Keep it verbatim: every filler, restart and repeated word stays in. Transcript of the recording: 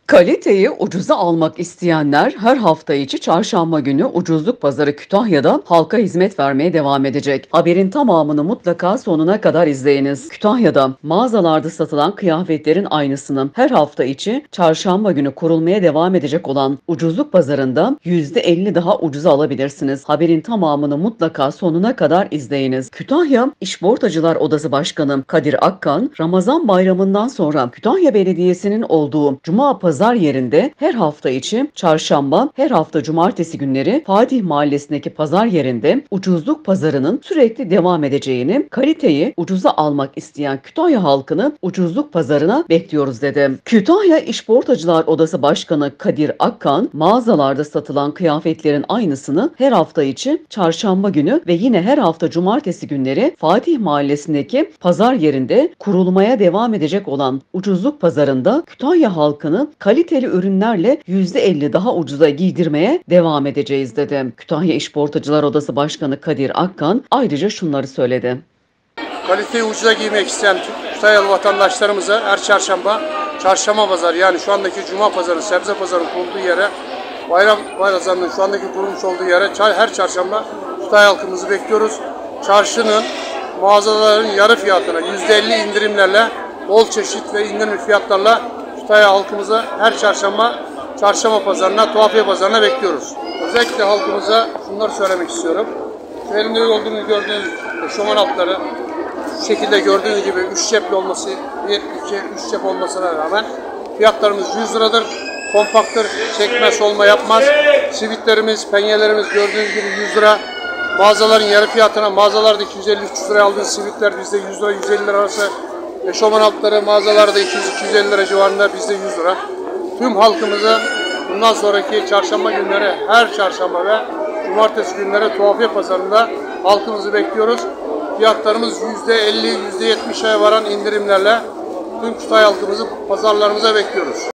Kaliteyi ucuza almak isteyenler her hafta içi çarşamba günü Ucuzluk Pazarı Kütahya'da halka hizmet vermeye devam edecek. Haberin tamamını mutlaka sonuna kadar izleyiniz. Kütahya'da mağazalarda satılan kıyafetlerin aynısını her hafta içi çarşamba günü kurulmaya devam edecek olan Ucuzluk Pazarı'nda yüzde elli daha ucuza alabilirsiniz. Haberin tamamını mutlaka sonuna kadar izleyiniz. Kütahya İşportacılar Odası Başkanı Kadir Akkan, Ramazan bayramından sonra Kütahya Belediyesi'nin olduğu Cuma Pazar Pazar yerinde her hafta içi çarşamba, her hafta cumartesi günleri Fatih Mahallesi'ndeki pazar yerinde ucuzluk pazarının sürekli devam edeceğini, kaliteyi ucuza almak isteyen Kütahya halkını ucuzluk pazarına bekliyoruz dedi. Kütahya İşportacılar Odası Başkanı Kadir Akkan, mağazalarda satılan kıyafetlerin aynısını her hafta içi çarşamba günü ve yine her hafta cumartesi günleri Fatih Mahallesi'ndeki pazar yerinde kurulmaya devam edecek olan ucuzluk pazarında Kütahya halkını kaliteli ürünlerle yüzde elli daha ucuza giydirmeye devam edeceğiz dedi. Kütahya İşportacılar Odası Başkanı Kadir Akkan ayrıca şunları söyledi. Kaliteyi ucuza giymek isteyen Kütahyalı vatandaşlarımıza her çarşamba, çarşamba pazarı yani şu andaki cuma pazarı, sebze pazarının kurulduğu yere, bayram pazarının şu andaki kurulmuş olduğu yere her çarşamba Kütahya halkımızı bekliyoruz. Çarşının, mağazaların yarı fiyatına yüzde elli indirimlerle, bol çeşit ve indirimli fiyatlarla Kütahya halkımıza her çarşamba, çarşamba pazarına, tuhafiye pazarına bekliyoruz. Özellikle halkımıza şunları söylemek istiyorum. Şu elimde olduğunu gördüğünüz eşofman altları, şu şekilde gördüğünüz gibi üç cepli olması, bir, iki, üç cep olmasına rağmen fiyatlarımız yüz liradır. Kompaktır, çekmez, olma yapmaz. Sivitlerimiz, penyelerimiz gördüğünüz gibi yüz lira. Mağazaların yarı fiyatına, mağazalarda iki yüz elli üç yüz liraya aldığınız sivitler bizde yüz lira, yüz elli lira arası. Eşofman altları mağazalarda iki yüz iki yüz elli lira civarında, bizde yüz lira. Tüm halkımızı bundan sonraki çarşamba günleri, her çarşamba ve cumartesi günleri tuhafiye pazarında halkımızı bekliyoruz. Fiyatlarımız yüzde elli yüzde yetmişe varan indirimlerle tüm Kütahya halkımızı pazarlarımıza bekliyoruz.